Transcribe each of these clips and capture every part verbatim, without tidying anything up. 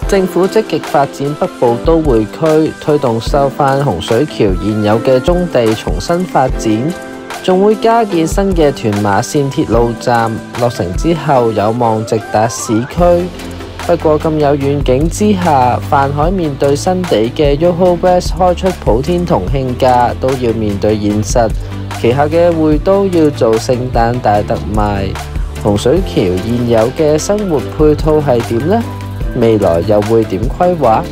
政府積極發展北部都會區，推動收返洪水橋現有嘅棕地重新發展，仲會加建新嘅屯馬線鐵路站，落成之後有望直達市區。不過咁有遠景之下，泛海面對新地嘅 Yoho West 開出普天同慶假，都要面對現實，旗下嘅匯都要做聖誕大特賣。洪水橋現有嘅生活配套係點呢？未來又會點規劃？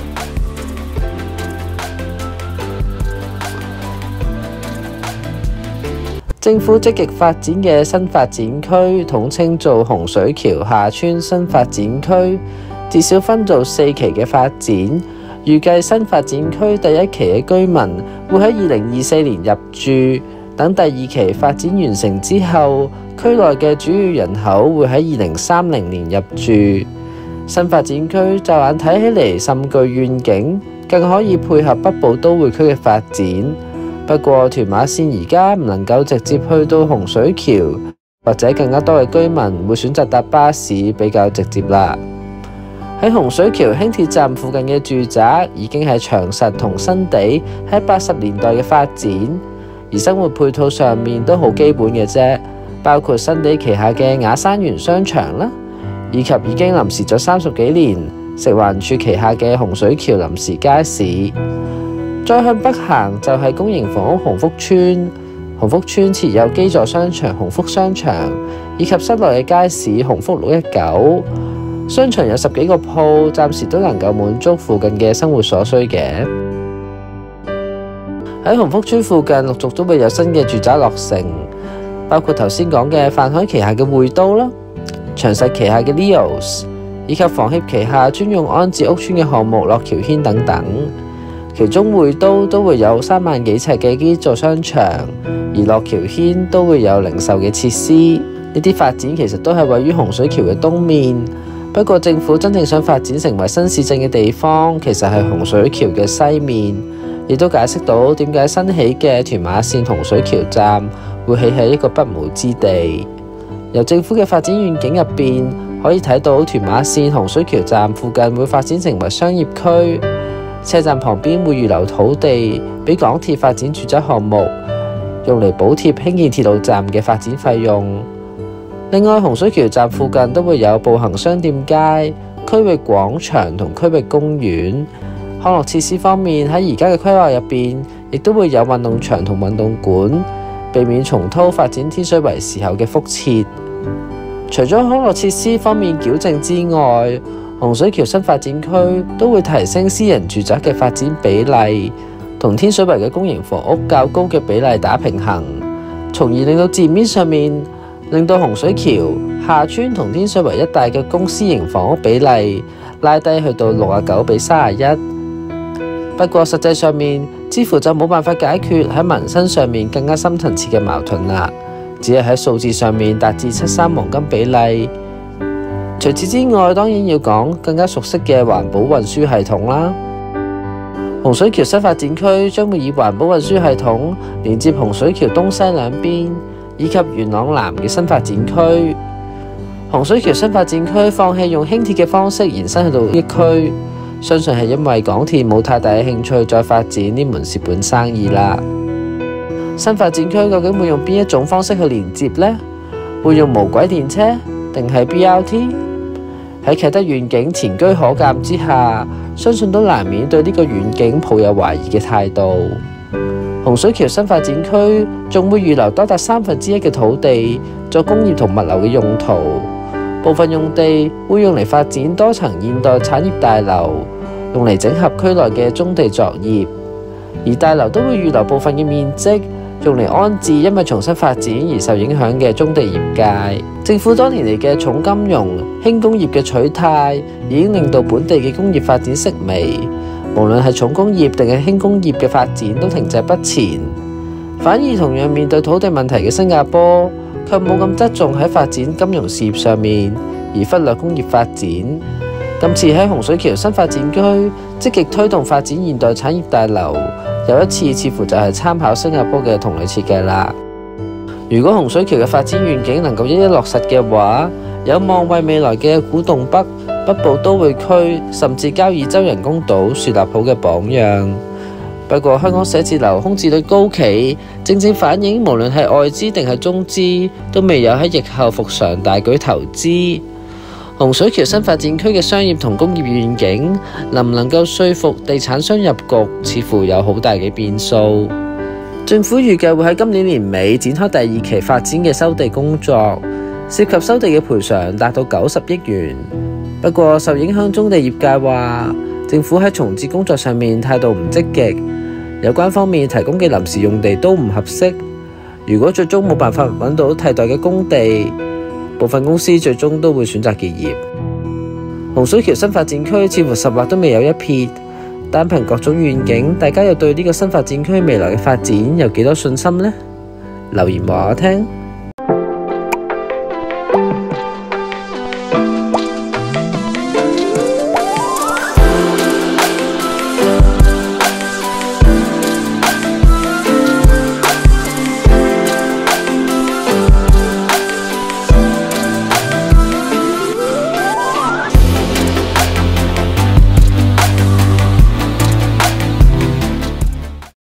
政府積極發展嘅新發展區，統稱做洪水橋下村新發展區，至少分做四期嘅發展。預計新發展區第一期嘅居民會喺二零二四年入住，等第二期發展完成之後，區內嘅主要人口會喺二零三零年入住。新發展區驟眼睇起嚟甚具願景，更可以配合北部都會區嘅發展。不過屯馬線而家唔能夠直接去到洪水橋，或者更加多嘅居民會選擇搭巴士比較直接啦。喺洪水橋輕鐵站附近嘅住宅已經係長實同新地喺八十年代嘅發展，而生活配套上面都好基本嘅啫，包括新地旗下嘅雅山園商場啦，以及已經臨時咗三十幾年食環署旗下嘅洪水橋臨時街市。再向北行就係公營房屋鴻福邨，鴻福邨設有基座商場鴻福商場，以及室內嘅街市鴻福六一九。商場有十幾個鋪，暫時都能夠滿足附近嘅生活所需嘅。喺鴻福邨附近陸續都會有新嘅住宅落成，包括頭先講嘅泛海旗下嘅匯都啦，長實旗下嘅 Leos， 以及房協旗下專用安置屋邨嘅項目樂橋軒等等。其中匯都都會有三萬幾尺嘅基座商場，而樂橋軒都會有零售嘅設施。呢啲發展其實都係位於洪水橋嘅東面，不過政府真正想發展成為新市鎮嘅地方，其實係洪水橋嘅西面，亦都解釋到點解新起嘅屯馬線洪水橋站會起喺一個不毛之地。由政府嘅發展願景入邊可以睇到，屯馬線洪水橋站附近會發展成為商業區。車站旁邊會預留土地俾港鐵發展住宅項目，用嚟補貼興建鐵路站嘅發展費用。另外，洪水橋站附近都會有步行商店街、區域廣場同區域公園。康樂設施方面，喺而家嘅規劃入邊，亦都會有運動場同運動館，避免重蹈發展天水圍時候嘅覆轍。除咗康樂設施方面矯正之外，洪水橋新發展區都會提升私人住宅嘅發展比例，同天水圍嘅公營房屋較高嘅比例打平衡，從而令到字面上面令到洪水橋、下村同天水圍一帶嘅公私營房屋比例拉低去到六十九比三十一。不過實際上面，似乎就冇辦法解決喺民生上面更加深層次嘅矛盾啦，只係喺數字上面達至七三黃金比例。除此之外，當然要講更加熟悉嘅環保運輸系統啦。洪水橋新發展區將會以環保運輸系統連接洪水橋東西兩邊，以及元朗南嘅新發展區。洪水橋新發展區放棄用輕鐵嘅方式延伸去到一區，相信係因為港鐵冇太大嘅興趣再發展呢門蝕本生意啦。新發展區究竟會用邊一種方式去連接呢？會用無軌電車定係 B R T？喺啟德願景前車可鑑之下，相信都難免對呢個願景抱有懷疑嘅態度。洪水橋新發展區仲會預留多達三分之一嘅土地作工業同物流嘅用途，部分用地會用嚟發展多層現代產業大樓，用嚟整合區內嘅棕地作業，而大樓都會預留部分嘅面積用嚟安置因為重新發展而受影響嘅棕地業界。政府多年嚟嘅重金融、輕工業嘅取態，已經令到本地嘅工業發展式微，無論係重工業定係輕工業嘅發展都停滯不前。反而同樣面對土地問題嘅新加坡，卻冇咁側重喺發展金融事業上面，而忽略工業發展。今次喺洪水橋新發展區積極推動發展現代產業大樓，有一次似乎就係參考新加坡嘅同類設計啦。如果洪水橋嘅發展願景能夠一一落實嘅話，有望為未來嘅古洞北北部都會區甚至交椅洲人工島樹立好嘅榜樣。不過香港寫字樓空置率高企，正正反映無論係外資定係中資都未有喺疫後復常大舉投資。洪水橋新發展區嘅商業同工業願景能唔能夠說服地產商入局，似乎有好大嘅變數。政府預計會喺今年年尾展開第二期發展嘅收地工作，涉及收地嘅賠償達到九十億元。不過受影響棕地業界話，政府喺重置工作上面態度唔積極，有關方面提供嘅臨時用地都唔合適。如果最終冇辦法揾到替代嘅工地，部分公司最終都會選擇結業。洪水橋新發展區似乎十劃都未有一撇，單憑各種願景，大家又對呢個新發展區未來嘅發展有幾多信心呢？留言話我聽。